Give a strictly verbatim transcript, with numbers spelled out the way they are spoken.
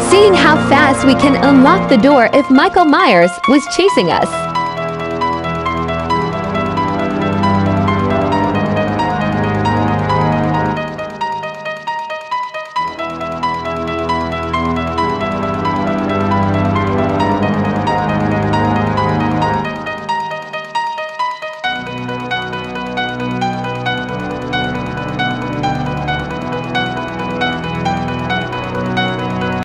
seeing how fast we can unlock the door if Michael Myers was chasing us.